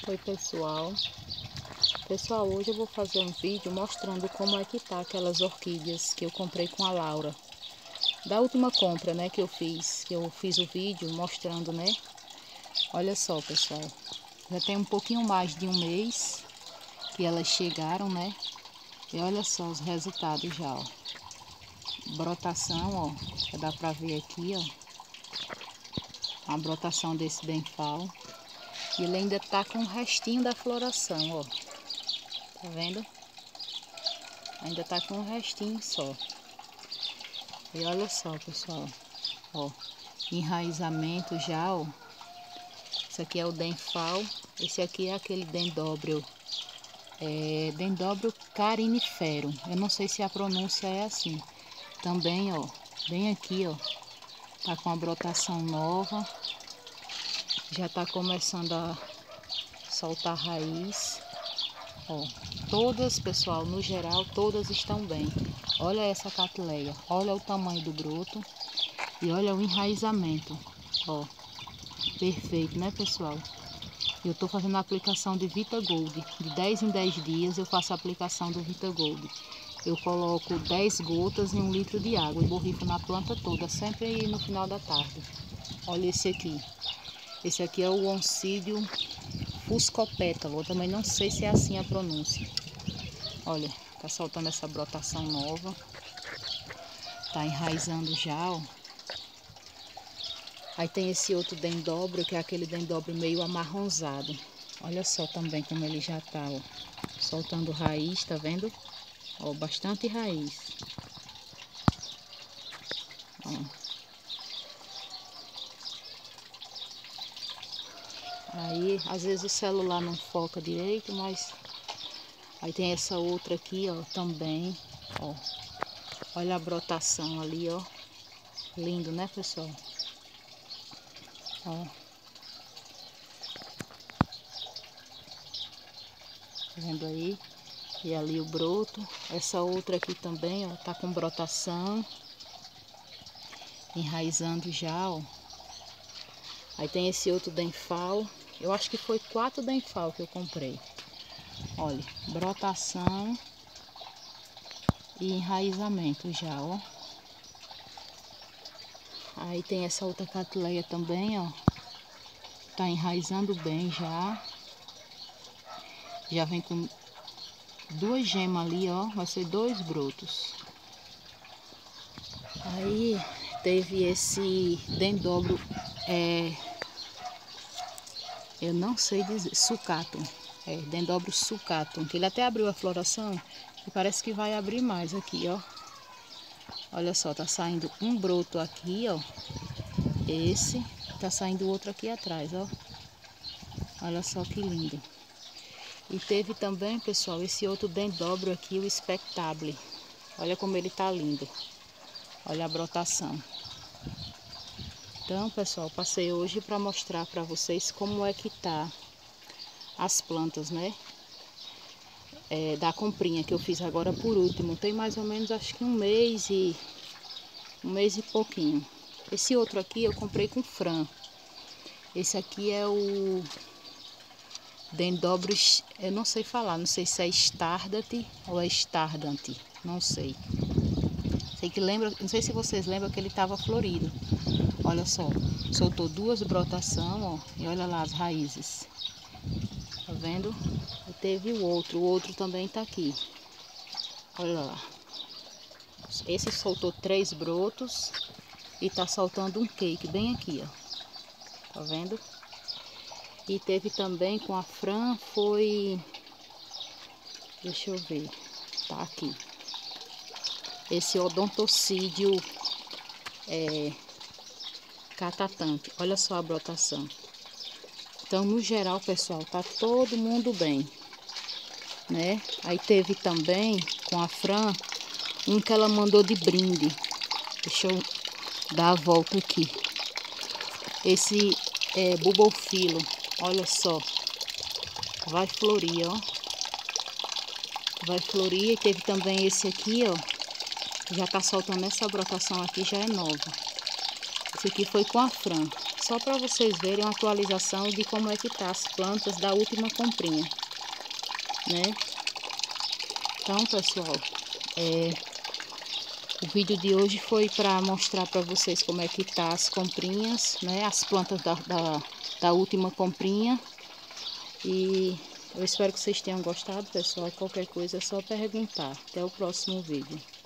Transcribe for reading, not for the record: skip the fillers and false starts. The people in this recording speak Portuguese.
Oi pessoal, hoje eu vou fazer um vídeo mostrando como é que tá aquelas orquídeas que eu comprei com a Laura. Da última compra, né, que eu fiz o vídeo mostrando, né. Olha só pessoal, já tem um pouquinho mais de um mês que elas chegaram, né. E olha só os resultados já, ó. Brotação, ó, já dá pra ver aqui, ó. A brotação desse denfal. E ele ainda tá com o restinho da floração, ó. Tá vendo? Ainda tá com um restinho só. E olha só, pessoal. Ó, enraizamento já, ó. Esse aqui é o denfal. Esse aqui é aquele dendróbio. Dendróbio carinifero. Eu não sei se a pronúncia é assim. Também, ó, bem aqui, ó. Tá com a brotação nova. Já tá começando a soltar raiz. Ó, todas, pessoal, no geral, todas estão bem. Olha essa catileia, olha o tamanho do broto e olha o enraizamento. Ó, perfeito, né, pessoal? Eu tô fazendo a aplicação de Vita Gold. De 10 em 10 dias eu faço a aplicação do Vita Gold. Eu coloco 10 gotas em 1 litro de água e borrifo na planta toda, sempre no final da tarde. Olha esse aqui. Esse aqui é o Oncidium fuscopétalo. Eu também não sei se é assim a pronúncia. Olha, tá soltando essa brotação nova. Tá enraizando já, ó. Aí tem esse outro dendróbio, que é aquele dendróbio meio amarronzado. Olha só também como ele já tá, ó. Soltando raiz, tá vendo? Ó, bastante raiz. Ó. Aí, às vezes o celular não foca direito, mas... Aí tem essa outra aqui, ó, também, ó. Olha a brotação ali, ó. Lindo, né, pessoal? Ó. Tá vendo aí? E ali o broto. Essa outra aqui também, ó, tá com brotação. Enraizando já, ó. Aí tem esse outro denfal. Eu acho que foi 4 denfal que eu comprei. Olha, brotação e enraizamento já, ó. Aí tem essa outra catileia também, ó. Tá enraizando bem já. Já vem com 2 gemas ali, ó. Vai ser 2 brotos. Aí teve esse dendróbio, eu não sei dizer, succatum. Dendróbio succatum, que ele até abriu a floração e parece que vai abrir mais aqui, ó. Olha só, tá saindo um broto aqui, ó. Esse, tá saindo outro aqui atrás, ó. Olha só que lindo. E teve também, pessoal, esse outro dendróbio aqui, o spectable. Olha como ele tá lindo. Olha a brotação. Então, pessoal, passei hoje para mostrar para vocês como é que tá as plantas, né? Da comprinha que eu fiz agora por último. Tem mais ou menos, acho que um mês e pouquinho. Esse outro aqui eu comprei com Fran. Esse aqui é o dendróbio, eu não sei falar, não sei se é Stardate ou é Stardante, não sei. Sei que lembra, não sei se vocês lembram que ele estava florido. Olha só, soltou 2 brotações, ó, e olha lá as raízes. Tá vendo? E teve o outro também tá aqui. Olha lá. Esse soltou 3 brotos e tá soltando um cake bem aqui, ó. Tá vendo? E teve também com a Fran, foi... Deixa eu ver. Tá aqui. Esse odontocídio catatante. Olha só a brotação. Então, no geral, pessoal, tá todo mundo bem, né? Aí teve também com a Fran um que ela mandou de brinde. Deixa eu dar a volta aqui. Esse é Bulbophyllum. Olha só. Vai florir, ó. Vai florir. E teve também esse aqui, ó. Já tá soltando essa brotação aqui, já é nova. Esse aqui foi com a Fran. Só para vocês verem uma atualização de como é que tá as plantas da última comprinha, né? Então, pessoal, o vídeo de hoje foi para mostrar para vocês como é que tá as comprinhas, né? As plantas da última comprinha. E eu espero que vocês tenham gostado, pessoal. Qualquer coisa é só perguntar. Até o próximo vídeo.